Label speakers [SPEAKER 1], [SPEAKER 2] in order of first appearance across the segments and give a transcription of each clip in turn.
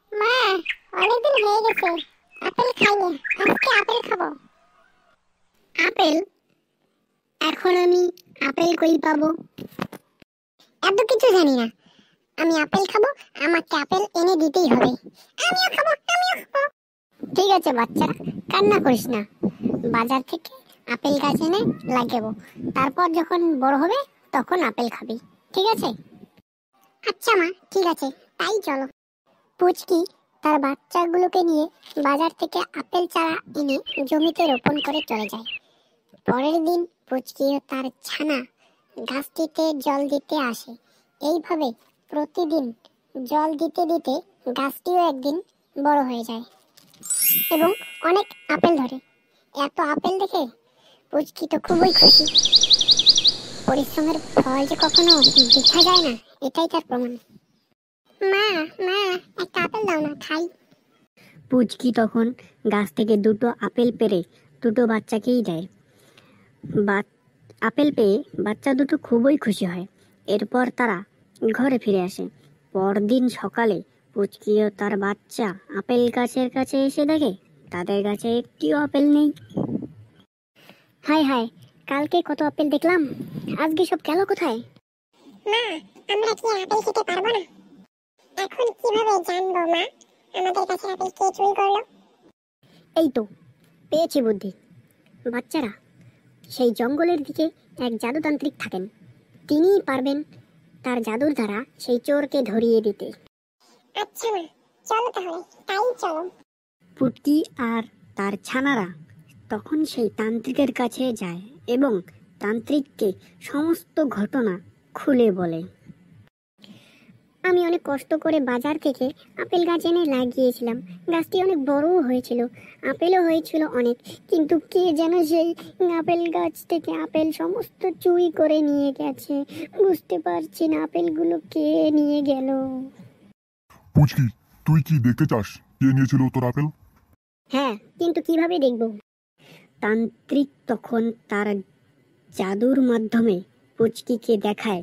[SPEAKER 1] মা, অনেকদিন হয়ে গেছে আপেল খাইনি। আজকে আপেল খাবো। আপেল? এখন আমি আপেল কই পাবো? এত কিছু জানি না। আমি আপেল খাবো, আমাকে আপেল এনে দিতেই হবে। আমিও খাবো, আমিও খাবো। ঠিক আছে বাচ্চা, কান্না করিস না। বাজার থেকে আপেল গাছ এনে লাগাবো, তারপর যখন বড় হবে তখন আপেল খাবি, ঠিক আছে? আচ্ছা মা, ঠিক আছে, তাই চলো। পুচকি তার বাচ্চাগুলোকে নিয়ে বাজার থেকে আপেল চারা এনে জমিতে রোপণ করে চলে যায়। পরের দিন পুচকি ও তার ছানা গাছটিতে জল দিতে আসে। এইভাবে প্রতিদিন জল দিতে দিতে গাছটিও একদিন বড় হয়ে যায় এবং অনেক আপেল ধরে। এত আপেল দেখে পুচকি তো খুবই খুশি। পরিশ্রমের ফল যে কখনো বৃথা যায় না, এটাই তার প্রমাণ। মা, মা, একটা আপেল দাও না, খাই।
[SPEAKER 2] পুচকি তখন গাছ থেকে দুটো আপেল পেড়ে দুটো বাচ্চাকেই দেয়। আপেল পেয়ে বাচ্চা দুটো খুবই খুশি হয়। এরপর তারা ঘরে ফিরে আসে। পরদিন সকালে পুচকি ও তার বাচ্চা আপেল গাছের কাছে এসে দেখে তাদের গাছে একটিও আপেল নেই। হায় হায়, কালকে কত আপেল দেখলাম, আজকে সব গেল কোথায়?
[SPEAKER 1] মা, আমরা কি আপেল খেতে পারবো না? এখন কিভাবে জানবো মা আমাদের কাছে আপেল কে চুরি করলো?
[SPEAKER 2] এই তো পেয়েছি বুদ্ধি। বাচ্চারা, সেই জঙ্গলের দিকে এক জাদুতান্ত্রিক থাকেন। তিনিই পারবেন তার জাদুর দ্বারা সেই চোরকে ধরিয়ে দিতে।
[SPEAKER 1] আচ্ছা মা, চলো তাহলে, তাই চলো।
[SPEAKER 2] পুটকি আর তার ছানারা তখন সেই তান্ত্রিকের কাছে যায় এবং তান্ত্রিককে সমস্ত ঘটনা খুলে বলে। আমি অনেক কষ্ট করে বাজার থেকে আপেল গাছ এনে লাগিয়েছিলাম। গাছটি অনেক বড়ও হয়েছিল, আপেলও হয়েছিল অনেক, কিন্তু কে যেন সেই আপেল গাছ থেকে আপেল সমস্ত চুরি করে নিয়ে গেছে। বুঝতে পারছি না আপেলগুলো কে নিয়ে গেল।
[SPEAKER 3] পুচকি, তুই কি দেখতে চাস কে নিয়েছিল তোর আপেল?
[SPEAKER 2] হ্যাঁ, কিন্তু কিভাবে দেখব? তান্ত্রিক তখন তার জাদুর মাধ্যমে পুচকিকে দেখায়।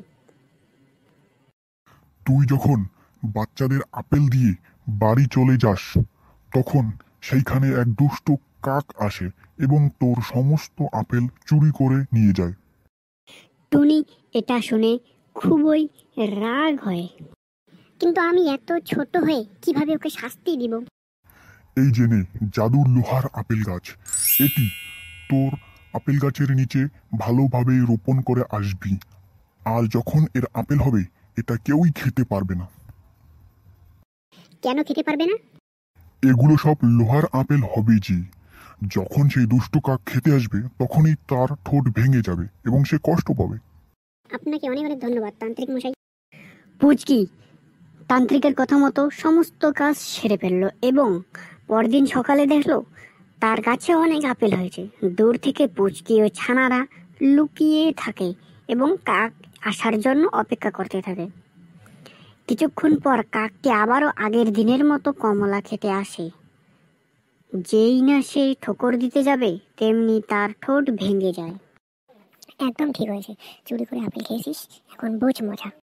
[SPEAKER 3] তুই যখন বাচ্চাদের আপেল দিয়ে বাড়ি চলে যাস তখন সেইখানে এক দুষ্ট কাক আসে এবং তোর সমস্ত আপেল চুরি করে নিয়ে যায়।
[SPEAKER 2] টুনি এটা শুনে খুবই রাগ হয়। কিন্তু আমি এত ছোট হয়ে কিভাবে ওকে শাস্তি দিব?
[SPEAKER 3] এই জেনে জাদুর লোহার আপেল গাছ, এটি তোর আপেল গাছের নিচে ভালোভাবে রোপণ করে আসবি, আর যখন এর আপেল হবে এটা কেউই খেতে পারবে না।
[SPEAKER 2] কেন খেতে পারবে না?
[SPEAKER 3] এগুলো সব লোহার আপেল হবে যে, যখন সেই দুষ্ট কাক খেতে আসবে তখনই তার ঠোঁট ভেঙে যাবে এবং সে কষ্ট পাবে।
[SPEAKER 2] আপনাকে অনেক অনেক ধন্যবাদ তান্ত্রিক মশাই। পুচকি তান্ত্রিকের কথা মতো সমস্ত কাজ সেরে ফেললো এবং পরদিন সকালে দেখলো তার গাছে অনেক আপেল হয়েছে। দূর থেকে পুচকি ও ছানারা লুকিয়ে থাকে এবং কাক আসার জন্য অপেক্ষা করতে থাকে। কিছুক্ষণ পর কাকটি আবারও আগের দিনের মতো কমলা খেতে আসে। যেই না সে ঠোকর দিতে যাবে তেমনি তার ঠোঁট ভেঙে যায়।
[SPEAKER 1] একদম ঠিক হয়েছে, চুরি করে আপেল খেয়েছিস, এখন বোঝ মজা।